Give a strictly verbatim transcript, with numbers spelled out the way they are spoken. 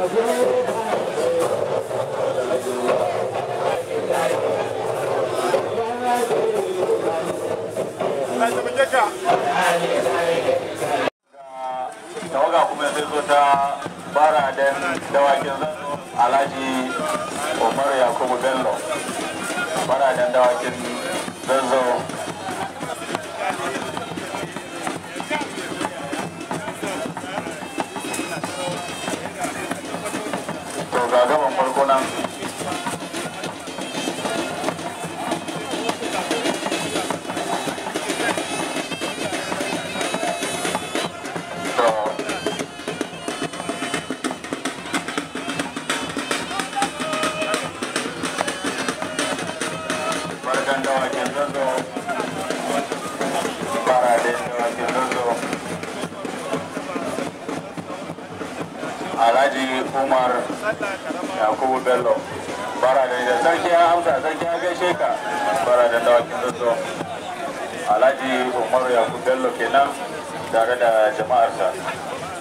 tawaga kuma sai zo ta Baraden Dawakin Zazzau Alhaji Umar Yakubu Bello Baraden Dawakin Zazzau to ga gaban farko nan Baraden Dawakin Zazzau Baraden Dawakin Zazzau Alhaji Umar Yakubu Bello Baraden da sarki ya amsa sarki ya gaishe ka Baraden Dawakin Zazzau Alhaji Umar Yakubu Bello kenan tare da jama'arsa